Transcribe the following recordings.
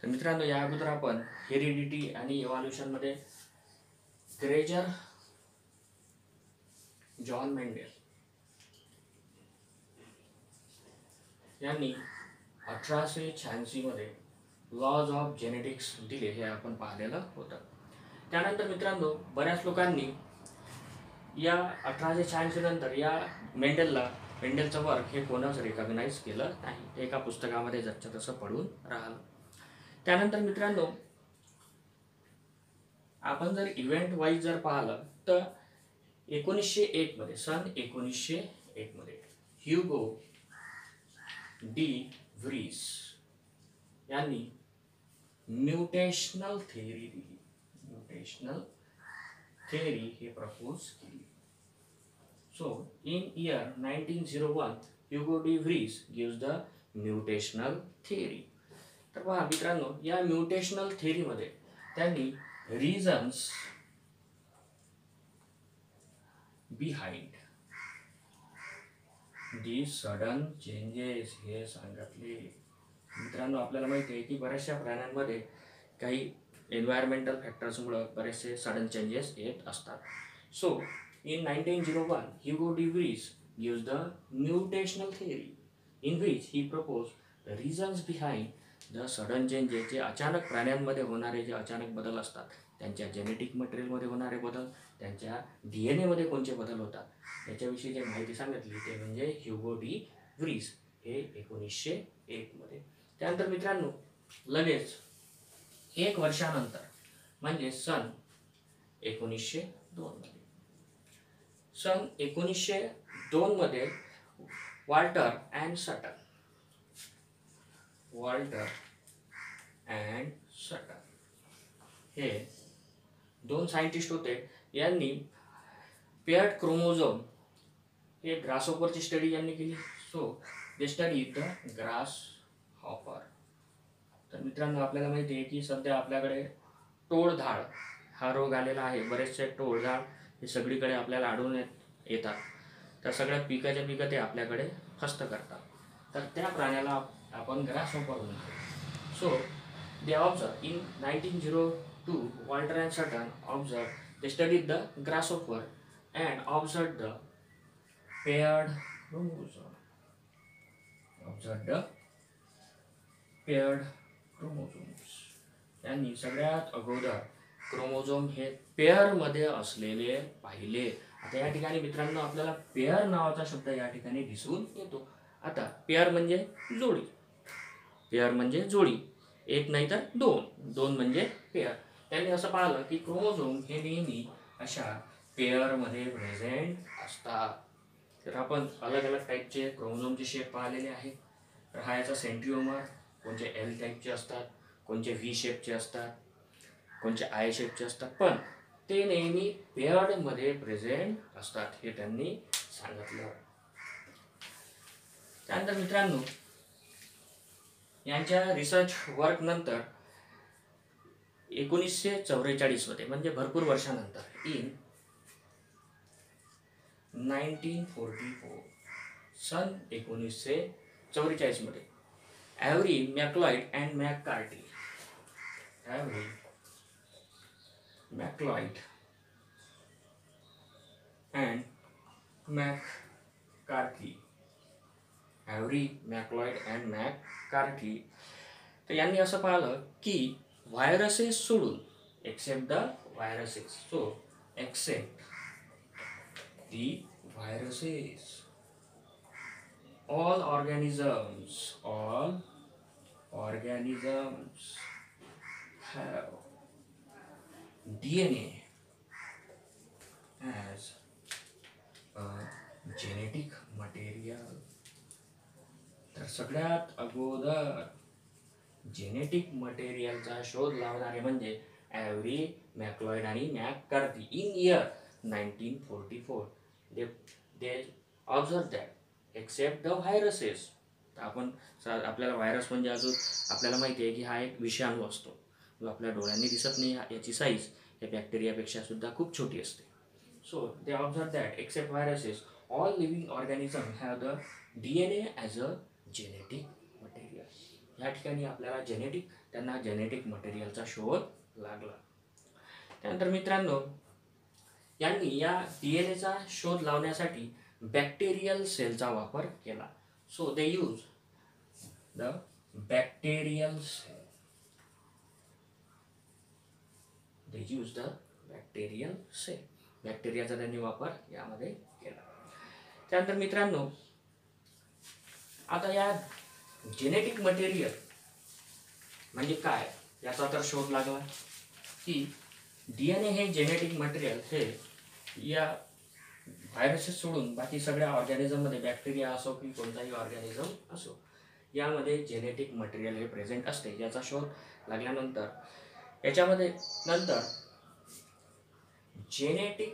तर मित्रांनो, या अगोदर आपण हेरिडिटी आणि इव्हॉल्युशनमध्ये ग्रेजर जॉन मेंडेल यांनी 1886 मध्ये लॉज ऑफ जेनेटिक्स दिले हे आपण पाहिलेलं होतं. त्यानंतर मित्रांनो, बऱ्याच लोकांनी या 1886 नंतर या मेंडेलचं वर्क हे कोणाच रिकॉग्नाइज केलं नाही. ते एका पुस्तकामध्ये जसं तसं पडून राहिलं. त्यानंतर मित्रांनो, आपण जर इव्हेंट वाईज जर पाहिलं तर 1901 मध्ये सन 1901 मध्ये ह्युगो डी व्रीस यांनी म्युटेशनल थेअरी दिली. म्युटेशनल थेअरी हे प्रपोज केली. So in year 1901 Hugo de Vries gives the mutational theory. तर पहा मित्रांनो, या म्युटेशनल थेअरीमध्ये त्यांनी reasons behind the sudden changes हे सांगितले. मित्रांनो, आपल्याला माहिती आहे की बऱ्याचशा प्राण्यांमध्ये काही एन्व्हायरमेंटल फॅक्टर्समुळे बरेचसे सडन चेंजेस येत असतात. So in 1901 Hugo de Vries gives the mutational theory in which he propose the reasons behind the sudden changes. जे अचानक प्राण्यांमध्ये होणारे जे अचानक बदल असतात, त्यांच्या जेनेटिक मटेरियलमध्ये होणारे बदल, त्यांच्या DNA मध्ये कोणते बदल होतात याच्याविषयी जे माहिती सांगितली ते म्हणजे ह्युगो डी व्रीस हे 1901 मध्ये. त्यानंतर मित्रांनो, लगेच एक वर्षानंतर म्हणजे सन 1902 मध्ये सन 1902 मध्ये वॉल्टर अँड सटन हे दोन सायंटिस्ट होते. यांनी पेअर्ड क्रोमोझोम हे ग्रासहॉपरची स्टडी यांनी केली. So they study the grasshopper. तर मित्रांनो, आपल्याला माहिती आहे की सध्या आपल्याकडे टोळधाड हा रोग आलेला आहे. बरेचसे टोळधाड हे सगळीकडे आपल्याला आढळून येतात. तर सगळ्या पिकाच्या ते आपल्याकडे फस्त करतात. तर त्या प्राण्याला आपण ग्रासहॉपर म्हणतो. So they observe in 1902 Walter and Sutton observe they studied the grasshopper and observed the paired chromosomes. यांनी सगळ्यात अगोदर क्रोमोझोम हे पेअर मध्ये असलेले पाहिले. आता या ठिकाणी मित्रांनो, आपल्याला पेअर नावाचा शब्द या ठिकाणी दिसून येतो. आता पेअर म्हणजे जोडी, एक नाही तर दोन म्हणजे पेअर. त्यांनी असं पाहिलं की क्रोमोझोम हे नेहमी अशा पेअरमध्ये प्रेझेंट असतात. तर आपण अलग अलग टाईपचे क्रोमोझोमचे शेप पाहिलेले आहेत. तर हा याचा सेंट्रिओमर कोणते L टाईपचे असतात, कोणते V शेपचे असतात, कोणते I शेपचे असतात, पण ते नेहमी पेअर्डमध्ये प्रेझेंट असतात हे त्यांनी सांगितलं. त्यानंतर मित्रांनो, यांच्या रिसर्च वर्क नंतर 1944 मध्ये म्हणजे भरपूर वर्षानंतर इन 1944 सन 1944 मध्ये ॲव्हरी मॅक्लॉइड अँड मॅककार्टी तर यांनी असं पाहिलं की व्हायरसेस सोडून except the viruses. So except the viruses all organisms have DNA as a genetic material. तर सगळ्यात अगोदर जेनेटिक मटेरियलचा शोध लावणारे म्हणजे ॲव्हरी मॅक्लॉइड आणि McCarty in year 1944. They observe that except the viruses. तर आपल्याला व्हायरस म्हणजे अजून आपल्याला माहिती आहे की हा एक विषाणू असतो जो आपल्या डोळ्यांनी दिसत नाही. याची साईज या बॅक्टेरियापेक्षा सुद्धा खूप छोटी असते. So they observe that except viruses all living organism have the DNA as a genetic material. या ठिकाणी आपल्याला जेनेटिक त्यांना जेनेटिक मटेरियलचा शोध लागला. त्यानंतर मित्रांनो, यांनी या DNA शोध लावण्यासाठी बॅक्टेरियल सेलचा वापर केला. So they use the bacterial cell. They use the bacterial cell. बॅक्टेरियाचा त्यांनी वापर यामध्ये केला. त्यानंतर मित्रांनो, आता या जेनेटिक मटेरियल म्हणजे काय याचा तर शोध लागला की DNA हे जेनेटिक मटेरियल हे या व्हायरसेस सोडून बाकी सगळ्या ऑर्गॅनिझममध्ये, बॅक्टेरिया असो की कोणताही ऑर्गॅनिझम असो, यामध्ये जेनेटिक मटेरियल हे प्रेझेंट असते. याचा शोध लागल्यानंतर याच्यामध्ये नंतर जेनेटिक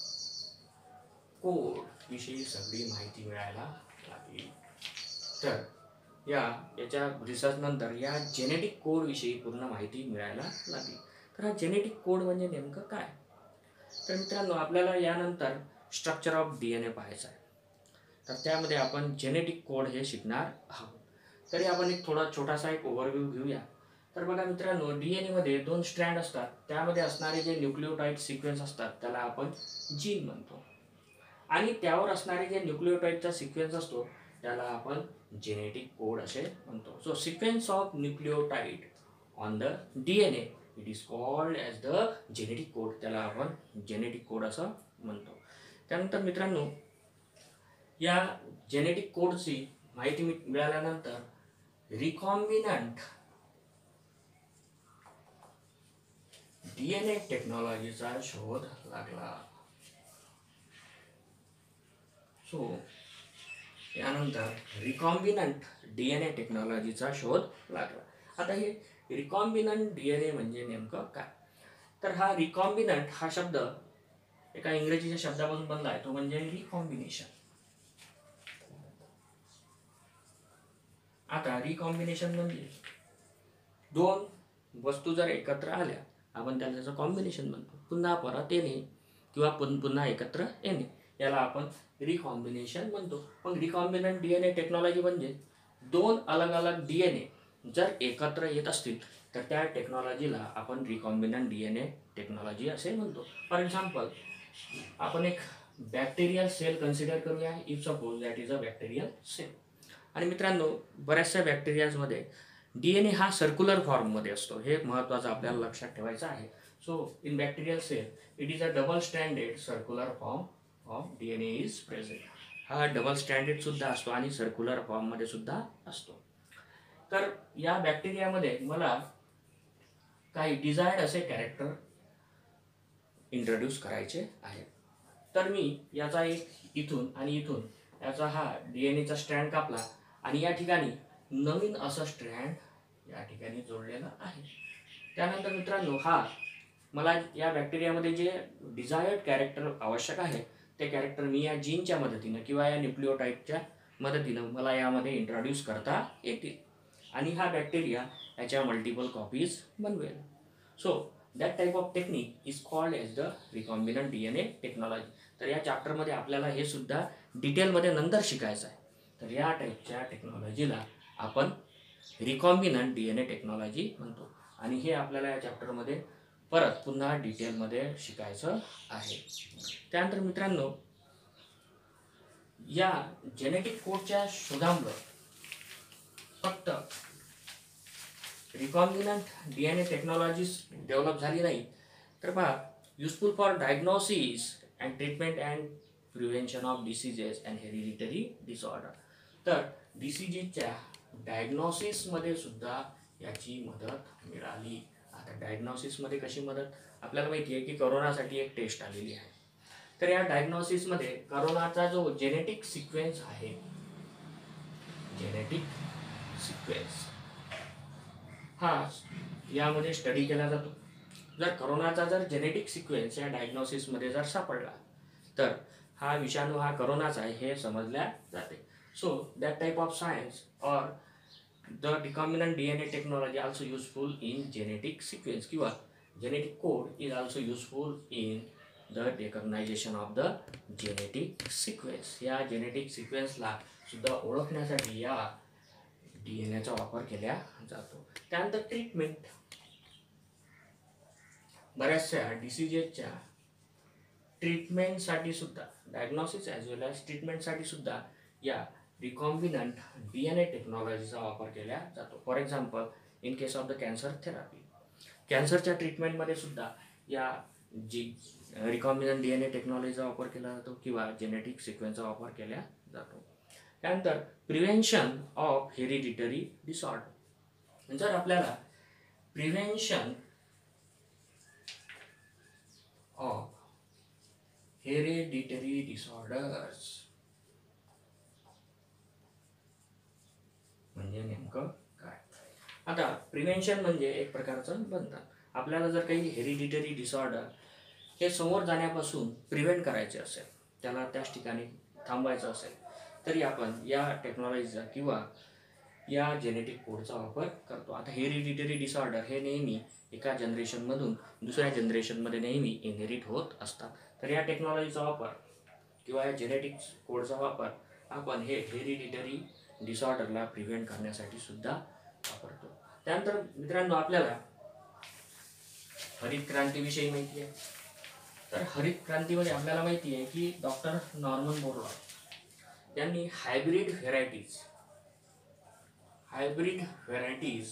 कोड विषयी सगळी माहिती मिळायला लागली. तर याच्या रिसर्च नंतर या जेनेटिक कोड विषयी पूर्ण माहिती मिळायला लागली. तर हा जेनेटिक कोड म्हणजे नेमकं काय? तर मित्रांनो, आपल्याला यानंतर स्ट्रक्चर ऑफ DNA पाहायचं आहे. तर त्यामध्ये आपण जेनेटिक कोड हे शिकणार आहोत. तरी आपण एक छोटासा ओव्हरव्ह्यू घेऊया. तर बघा मित्रांनो, DNA मध्ये 2 स्ट्रँड असतात. त्यामध्ये असणारे जे न्यूक्लियोटाइड सिक्वेन्स असतात त्याला आपण जीन म्हणतो, आणि त्यावर असणारे जे न्यूक्लियोटाइडचा सिक्वेन्स असतो त्याला आपण जेनेटिक कोड असे म्हणतो. So sequence of nucleotide on the DNA it is called as the genetic code. त्याला आपण जेनेटिक कोड असं म्हणतो. त्यानंतर मित्रांनो, या जेनेटिक कोडची माहिती मिळाल्यानंतर रिकॉम्बिनंट DNA टेक्नॉलॉजीचा शोध लागला. सो यानंतर रिकॉम्बिनंट DNA टेक्नॉलॉजीचा शोध लागला. आता हे रिकॉम्बिनंट DNA म्हणजे नेमकं काय? तर हा रिकॉम्बिनंट हा शब्द एका इंग्रजीच्या शब्दापासून बनला आहे, तो म्हणजे रिकॉम्बिनेशन. आता रिकॉम्बिनेशन म्हणजे 2 वस्तू जर एकत्र आल्या, आपण त्याचं कॉम्बिनेशन म्हणतो. पुन्हा परत येणे किंवा पुन्हा एकत्र येणे याला आपण रिकॉम्बिनेशन म्हणतो. मग रिकॉम्बिनंट DNA टेक्नॉलॉजी म्हणजे 2 अलग अलग DNA जर एकत्र येत असतील तर त्या टेक्नॉलॉजीला आपण रिकॉम्बिनंट DNA टेक्नॉलॉजी असे म्हणतो. फॉर एक्झाम्पल, आपण एक बॅक्टेरियल सेल कन्सिडर करूया. If suppose that is a bacterial cell. आणि मित्रांनो, बऱ्याचशा बॅक्टेरियाजमध्ये DNA हा सर्क्युलर फॉर्ममध्ये असतो. हे महत्त्वाचं आपल्याला लक्षात ठेवायचं आहे. So in bacterial cell it is a double stranded circular form of DNA is present. हा डबल स्ट्रँडेड सुद्धा असतो आणि सर्क्युलर फॉर्ममध्ये सुद्धा असतो. तर या बॅक्टेरियामध्ये मला काही डिझायर्ड असे कॅरेक्टर इंट्रोड्यूस करायचे आहे. तर मी याचा एक इथून आणि इथून याचा हा DNAचा स्ट्रँड कापला आणि या ठिकाणी नवीन असं स्ट्रँड या ठिकाणी जोडलेला आहे. त्यानंतर मित्रांनो, मला या बॅक्टेरियामध्ये जे डिझायर्ड कॅरेक्टर आवश्यक आहे ते कॅरेक्टर मी या जीनच्या मदतीनं किंवा या न्यूक्लियोटाइडच्या मदतीनं मला यामध्ये इंट्रोड्यूस करता येतील आणि हा बॅक्टेरिया याच्या मल्टिपल कॉपीज बनवेल. So that type of technique is called as the recombinant DNA technology. तर या चॅप्टरमध्ये आपल्याला हे सुद्धा डिटेलमध्ये नंतर शिकायचं आहे. तर या टाईपच्या टेक्नॉलॉजीला आपण रिकॉम्बिनंट DNA टेक्नॉलॉजी म्हणतो आणि हे आपल्याला या चॅप्टरमध्ये परत पुन्हा डिटेलमध्ये शिकायचं आहे. त्यानंतर मित्रांनो, या जेनेटिक कोडच्या शोधामुळे फक्त रिकॉम्बिनंट DNA टेक्नॉलॉजीज डेव्हलप झाली नाही, तर पहा useful for diagnosis and treatment and prevention of diseases and hereditary disorder. तर डिसीजेसच्या डायग्नोसिसमध्ये सुद्धा याची मदत मिळाली. आता डायग्नोसिसमध्ये कशी मदत? आपल्याला माहिती आहे की करोनासाठी एक टेस्ट आलेली आहे. तर या डायग्नोसिसमध्ये करोनाचा जो जेनेटिक सिक्वेन्स आहे, जेनेटिक सिक्वेन्स हा यामध्ये स्टडी केला जातो. जर करोनाचा जेनेटिक सिक्वेन्स या डायग्नोसिसमध्ये जर सापडला तर हा विषाणू हा करोनाचा आहे हे समजल्या जाते. So that type of science or the recombinant DNA technology also useful in genetic sequence किंवा genetic code is also useful in the recognization of the genetic sequence. या जेनेटिक सिक्वेन्सला सुद्धा ओळखण्यासाठी या DNA वापर केला जातो. त्यानंतर ट्रीटमेंट. बऱ्याचशा डिसीजेसच्या ट्रीटमेंटसाठी सुद्धा, डायग्नोसिस ॲज वेल ॲज ट्रीटमेंटसाठी सुद्धा या रिकॉम्बिनंट DNA टेक्नॉलॉजीचा वापर केला जातो. For example, in case of the cancer therapy, कॅन्सरच्या ट्रीटमेंटमध्ये सुद्धा या रिकॉम्बिनंट DNA टेक्नॉलॉजीचा वापर केला जातो किंवा जेनेटिक सिक्वेन्सचा वापर केला जातो. त्यानंतर प्रिव्हेन्शन ऑफ हेरिडिटरी डिसऑर्डर. जर आपल्याला प्रिव्हेन्शन ऑफ हेरिडिटरी डिसऑर्डर्स म्हणजे नेमकं काय? आता प्रिव्हेन्शन म्हणजे एक प्रकारचं बंधन. आपल्याला जर काही हेरिडिटरी डिसऑर्डर हे समोर जाण्यापासून प्रिव्हेंट करायचे असेल, त्याला त्याच ठिकाणी थांबवायचं असेल, तरी आपण या टेक्नॉलॉजीचा किंवा या जेनेटिक कोडचा वापर करतो. आता हेरिडिटरी डिसऑर्डर हे नेहमी एका जनरेशनमधून दुसऱ्या जनरेशनमध्ये नेहमी इनहेरिट होत असतात. तर या टेक्नॉलॉजीचा वापर किंवा या जेनेटिक कोडचा वापर आपण हे हेरिडिटरी डिसऑर्डरला प्रिव्हेंट करण्यासाठी सुद्धा वापरतो. त्यानंतर मित्रांनो, आपल्याला हरित क्रांतीविषयी माहिती आहे. तर हरित क्रांतीमध्ये आपल्याला माहिती आहे की डॉक्टर नॉर्मन बोरलॉग यांनी हायब्रिड व्हेरायटीज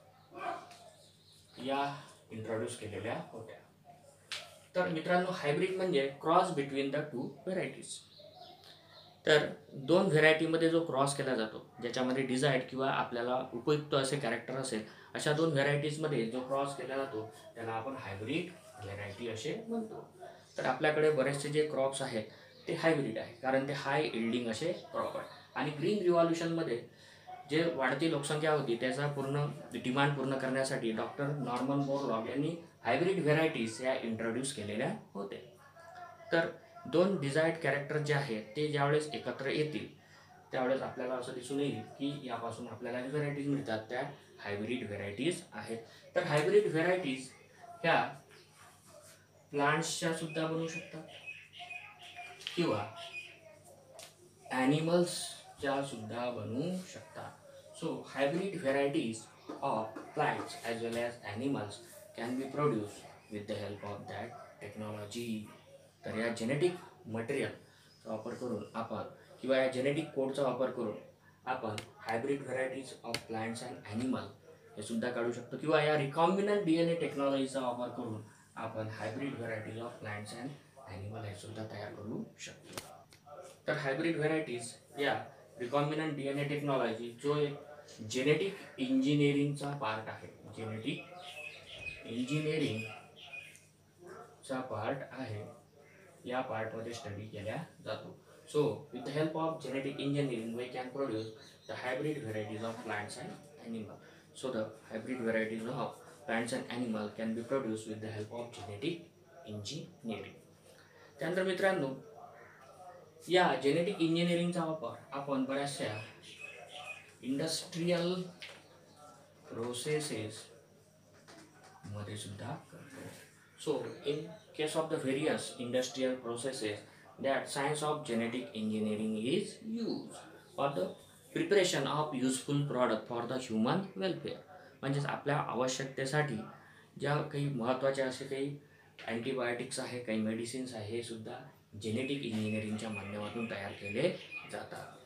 या इंट्रोड्यूस केलेल्या होत्या. तर मित्रांनो, हायब्रिड म्हणजे cross between the two varieties. तर दोन व्हेरायटीमध्ये जो क्रॉस केला जातो, ज्याच्यामध्ये डिझायर्ड किंवा आपल्याला उपयुक्त असे कॅरेक्टर असेल, अशा दोन व्हेरायटीजमध्ये जो क्रॉस केला जातो त्याला आपण हायब्रिड व्हेरायटी असे म्हणतो. तर आपल्याकडे बरेचसे जे क्रॉप्स आहेत ते हायब्रिड आहे, कारण ते हाय इल्डिंग असे क्रॉप आहे. आणि ग्रीन रिव्हॉल्युशनमध्ये जे वाढती लोकसंख्या होती त्याचा डिमांड पूर्ण करण्यासाठी डॉक्टर नॉर्मन बोरलॉग यांनी हायब्रिड व्हेरायटीज या इंट्रोड्यूस केलेल्या होत्या. तर दोन डिझायर्ड कॅरेक्टर जे आहेत ते ज्यावेळेस एकत्र येतील त्यावेळेस आपल्याला असं दिसून येईल की यापासून आपल्याला व्हेरायटीज मिळतात, त्या हायब्रिड व्हेरायटीज आहेत. तर हायब्रिड व्हेरायटीज ह्या प्लांट्सच्या सुद्धा बनू शकतात किंवा ॲनिमल्सच्या सुद्धा बनू शकतात. So hybrid varieties of plants as well as animals can be produce with the help of that technology. तर या जेनेटिक मटेरियलचा वापर करून आपण किंवा या जेनेटिक कोडचा वापर करून आपण hybrid varieties of plants and animal हे सुद्धा काढू शकतो किंवा या रिकॉम्बिनंट DNA टेक्नॉलॉजीचा वापर करून आपण hybrid varieties of plants and animal हे सुद्धा तयार करू शकतो. तर हायब्रिड व्हेरायटीज या रिकॉम्बिनंट DNA टेक्नॉलॉजी जो एक जेनेटिक इंजिनिअरिंगचा पार्ट आहे, जेनेटिक इंजिनिअरिंगचा पार्ट आहे, या पार्टमध्ये स्टडी केल्या जातो. So with the help of genetic engineering we can produce the hybrid varieties of plants and animal. So the hybrid varieties of plants and animal can be produce with the help of genetic engineering. त्यानंतर मित्रांनो, या genetic इंजिनिअरिंगचा वापर आपण बऱ्याचशा industrial प्रोसेसेसमध्ये सुद्धा करतो. So, in case of the various industrial processes, that science of genetic engineering is used for the preparation of useful product for the human welfare. म्हणजेच आपल्या आवश्यकतेसाठी ज्या काही महत्त्वाचे असे काही अँटीबायोटिक्स आहे, काही मेडिसिन्स आहे, हे सुद्धा जेनेटिक इंजिनिअरिंगच्या माध्यमातून तयार केले जातात.